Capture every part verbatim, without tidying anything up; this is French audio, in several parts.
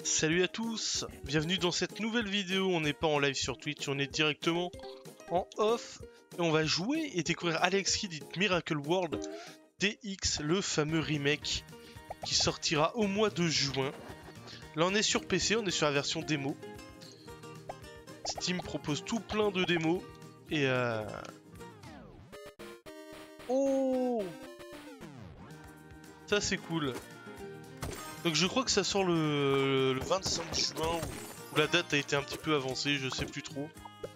Salut à tous, bienvenue dans cette nouvelle vidéo. On n'est pas en live sur Twitch, on est directement en off et on va jouer et découvrir Alex Kidd in Miracle World D X, le fameux remake qui sortira au mois de juin. Là on est sur P C, on est sur la version démo. Steam propose tout plein de démos et euh... oh, ça c'est cool. Donc je crois que ça sort le, le vingt-cinq juin, où la date a été un petit peu avancée, je sais plus trop.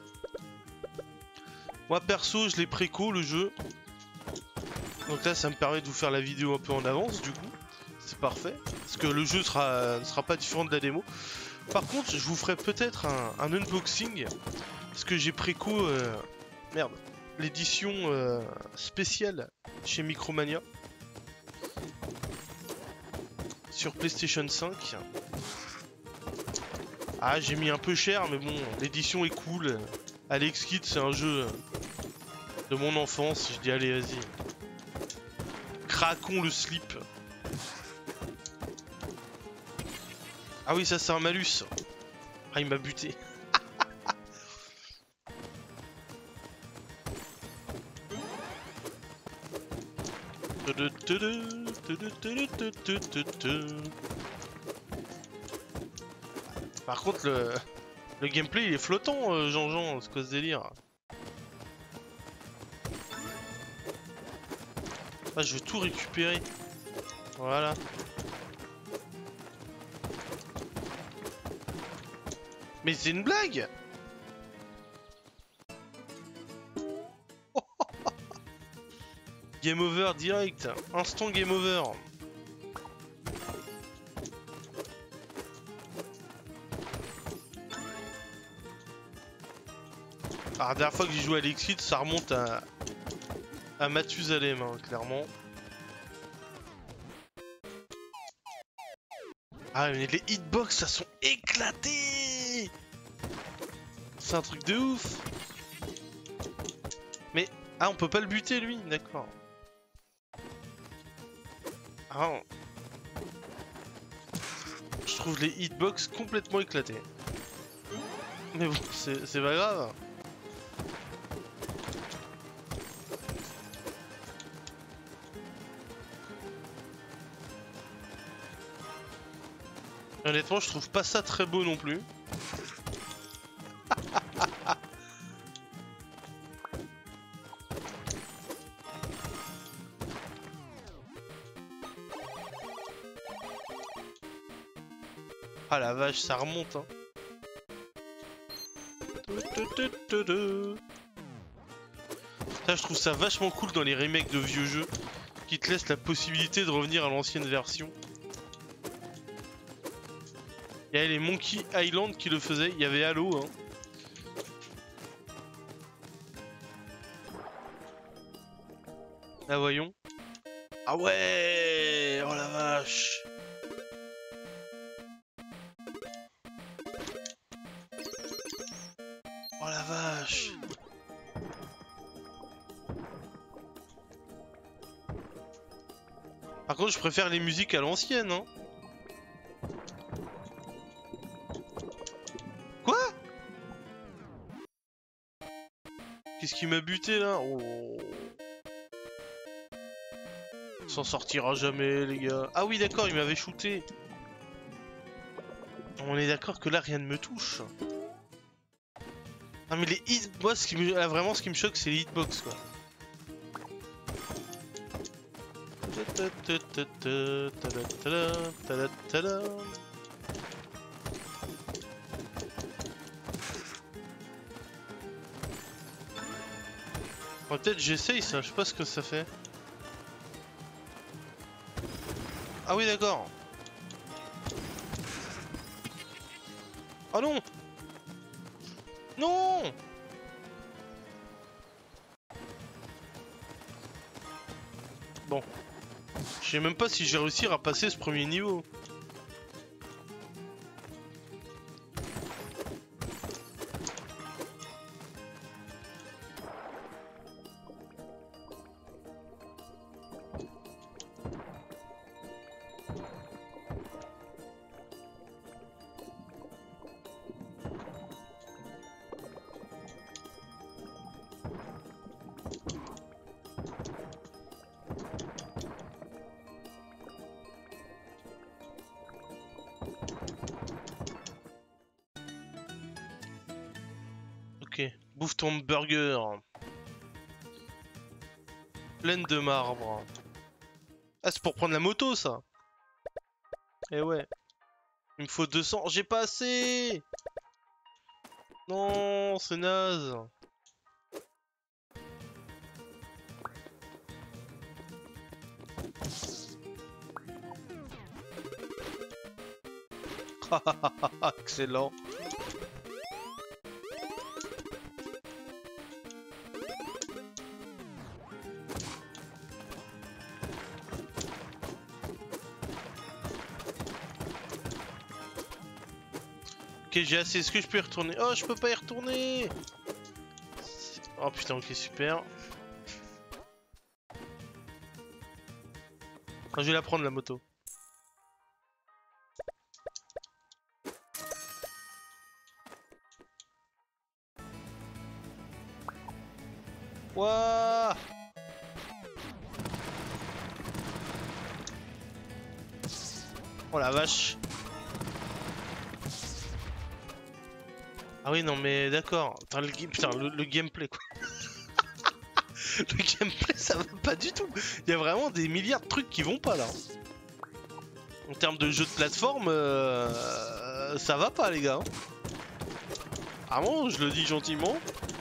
Moi perso je l'ai préco le jeu. Donc là ça me permet de vous faire la vidéo un peu en avance du coup. C'est parfait. Parce que le jeu sera, ne sera pas différent de la démo. Par contre je vous ferai peut-être un, un unboxing. Parce que j'ai préco... Euh, merde. L'édition euh, spéciale chez Micromania. Sur PlayStation cinq. Ah j'ai mis un peu cher mais bon l'édition est cool. Alex Kidd c'est un jeu de mon enfance. Je dis allez vas-y. Craquons le slip. Ah oui ça c'est un malus. Ah il m'a buté. Par contre le, le gameplay il est flottant euh, Jean-Jean, c'est quoi ce délire? Ah je veux tout récupérer. Voilà. Mais c'est une blague. Game over direct, instant game over. Alors, la dernière fois que j'ai joué à Alex Kidd, ça remonte à, à Mathusalem, hein, clairement. Ah mais les hitbox ça sont éclatés. C'est un truc de ouf. Mais, ah on peut pas le buter lui, d'accord. Ah, je trouve les hitbox complètement éclatés. Mais bon, c'est pas grave. Honnêtement, je trouve pas ça très beau non plus. Ah la vache, ça remonte hein. Ça, je trouve ça vachement cool dans les remakes de vieux jeux qui te laissent la possibilité de revenir à l'ancienne version. Il y avait les Monkey Island qui le faisaient, il y avait Halo hein. Là voyons. Ah ouais, oh la vache. Oh la vache. Par contre je préfère les musiques à l'ancienne hein. Quoi? Qu'est-ce qui m'a buté là? Oh. S'en sortira jamais les gars. Ah oui d'accord il m'avait shooté. On est d'accord que là rien ne me touche. Non mais les hit... Moi ce qui me... là, vraiment ce qui me choque c'est les hitbox quoi. Bon, peut-être j'essaye ça, je sais pas ce que ça fait. Ah oui d'accord. Oh non. Non. Bon. Je sais même pas si j'ai réussi à passer ce premier niveau. Bouffe ton burger. Pleine de marbre. Ah, c'est pour prendre la moto, ça. Eh ouais. Il me faut deux cents. J'ai pas assez. Non, c'est naze. Excellent. Ok, j'ai assez. Est-ce que je peux y retourner? Oh, je peux pas y retourner. Oh putain, ok, super. Oh, je vais la prendre, la moto. Wouah! Oh la vache! Ah oui, non mais d'accord. Putain, le, putain, le, le gameplay quoi. Le gameplay ça va pas du tout. Il y a vraiment des milliards de trucs qui vont pas là. En termes de jeu de plateforme, euh, ça va pas les gars. Ah bon, je le dis gentiment.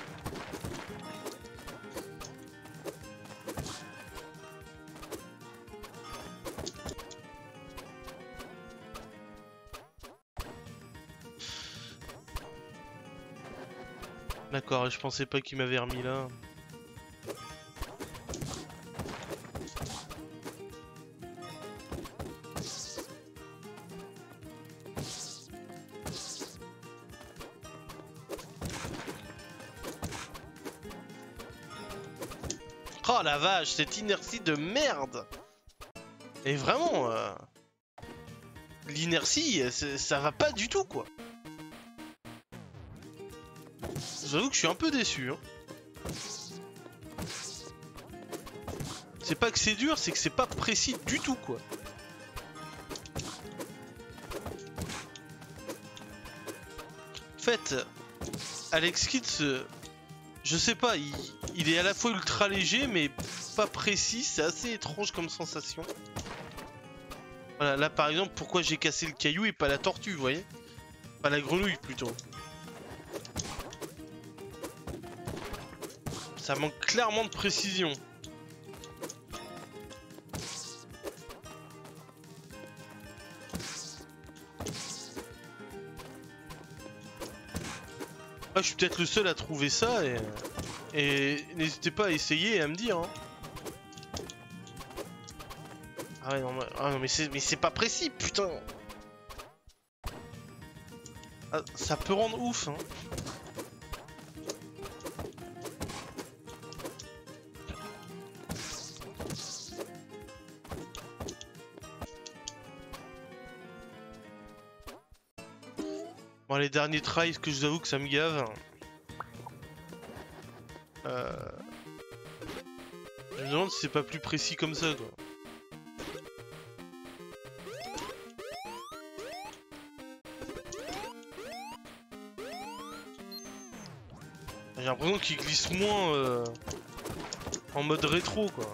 D'accord, je pensais pas qu'il m'avait remis là. Oh la vache, cette inertie de merde! Et vraiment, euh, l'inertie, ça va pas du tout quoi. J'avoue que je suis un peu déçu. Hein. C'est pas que c'est dur, c'est que c'est pas précis du tout quoi. En fait, Alex Kidd, je sais pas, il, il est à la fois ultra léger mais pas précis, c'est assez étrange comme sensation. Voilà, là par exemple, pourquoi j'ai cassé le caillou et pas la tortue, vous voyez? Pas la grenouille plutôt. Ça manque clairement de précision. Ah, je suis peut-être le seul à trouver ça et, et n'hésitez pas à essayer et à me dire. Hein. Ah ouais, non, mais, ah, non, mais c'est mais c'est pas précis, putain. Ah, ça peut rendre ouf. Hein. Bon, les derniers tries que je vous avoue que ça me gave. Euh... Je me demande si c'est pas plus précis comme ça quoi. J'ai l'impression qu'il glisse moins euh, en mode rétro quoi.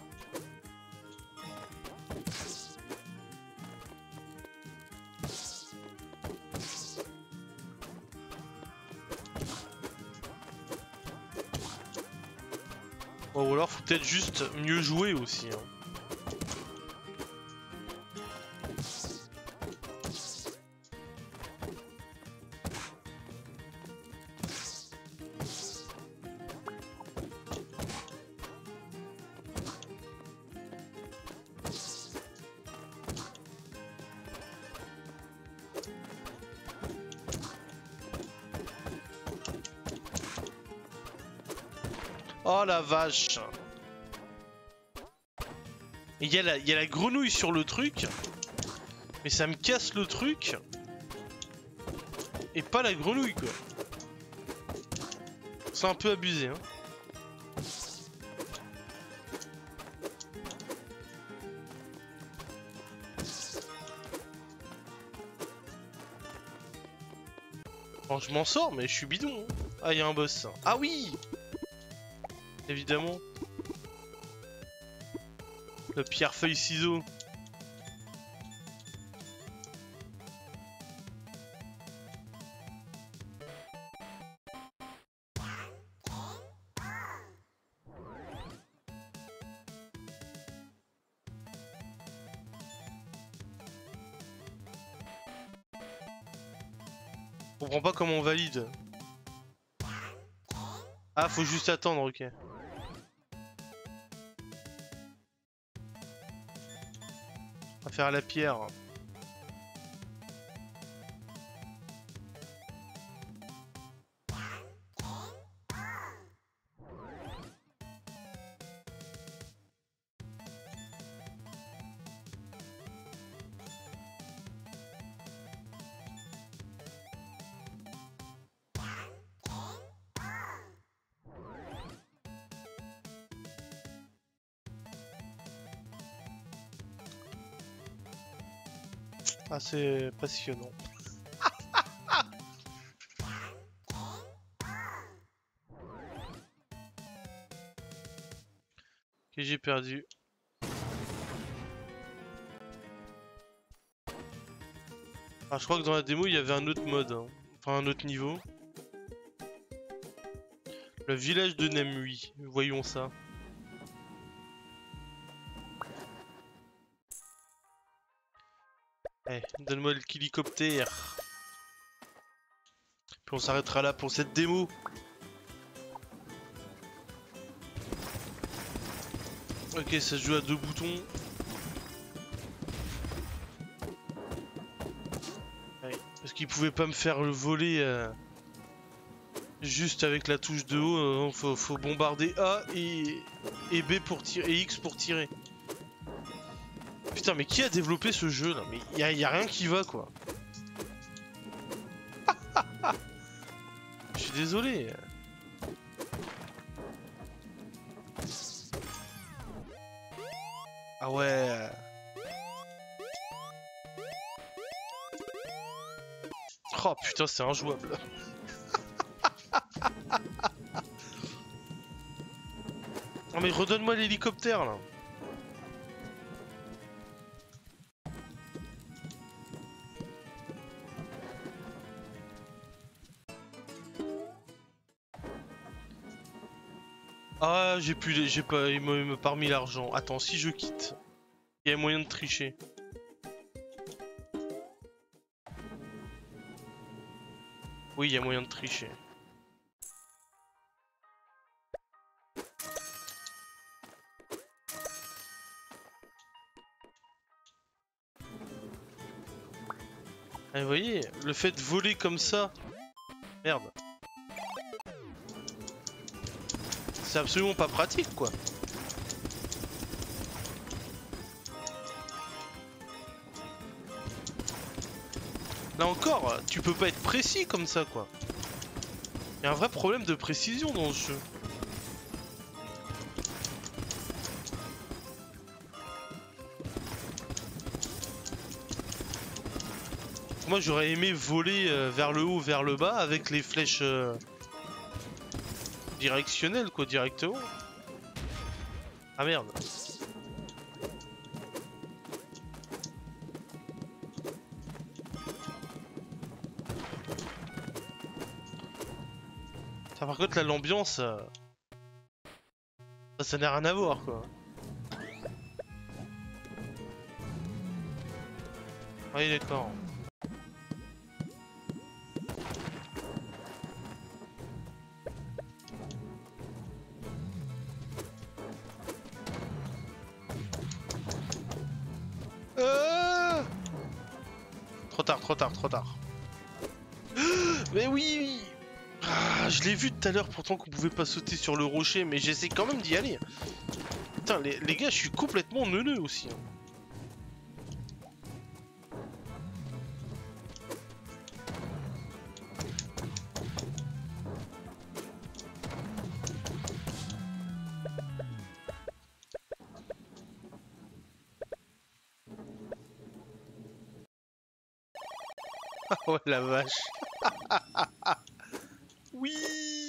Bon, ou alors faut peut-être juste mieux jouer aussi. Hein. Oh la vache! Il y, y a la grenouille sur le truc, mais ça me casse le truc, et pas la grenouille quoi. C'est un peu abusé hein. Bon, je m'en sors, mais je suis bidon. Hein. Ah, il y a un boss. Ah oui! Évidemment. Le pierre feuille ciseaux. Je comprends pas comment on valide. Ah, faut juste attendre, ok. On va faire la pierre. Ah, c'est passionnant. Que j'ai perdu. Ah, je crois que dans la démo il y avait un autre mode, hein. Enfin un autre niveau. Le village de Namui, voyons ça. Eh, donne-moi le hélicoptère. Puis on s'arrêtera là pour cette démo. Ok, ça se joue à deux boutons. Ouais, parce qu'il pouvait pas me faire le voler euh, juste avec la touche de haut. Euh, faut, faut bombarder A et, et B pour tirer, et X pour tirer. Putain, mais qui a développé ce jeu là? Mais y a, y a rien qui va quoi. Je suis désolé. Ah ouais. Oh putain, c'est injouable. Non mais redonne-moi l'hélicoptère là. Ah, j'ai plus les... j'ai pas... Il m'a il m'a pas remis l'argent. Attends, si je quitte, il y a moyen de tricher. Oui, il y a moyen de tricher. Ah, vous voyez, le fait de voler comme ça... Merde. C'est absolument pas pratique, quoi. Là encore, tu peux pas être précis comme ça, quoi. Il y a un vrai problème de précision dans ce jeu. Moi, j'aurais aimé voler euh, vers le haut, vers le bas, avec les flèches euh, directionnelles, quoi, directement. Ah merde. Ça, par contre, là, l'ambiance, euh, ça, ça n'a rien à voir, quoi. Oui, d'accord. Euh... Trop tard, trop tard, trop tard. Mais oui, oui. Ah, je l'ai vu tout à l'heure, pourtant qu'on pouvait pas sauter sur le rocher, mais j'essaie quand même d'y aller. Putain, les, les gars, je suis complètement neuneux aussi. Hein. Oh la vache. Oui.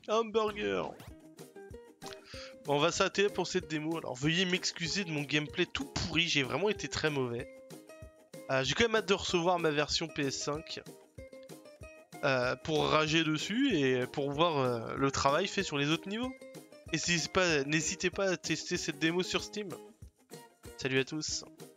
Hamburger. Bon, on va s'arrêter pour cette démo. Alors veuillez m'excuser de mon gameplay tout pourri, j'ai vraiment été très mauvais. Euh, j'ai quand même hâte de recevoir ma version P S cinq. Euh, pour rager dessus et pour voir euh, le travail fait sur les autres niveaux. Et n'hésitez pas, n'hésitez pas à tester cette démo sur Steam. Salut à tous.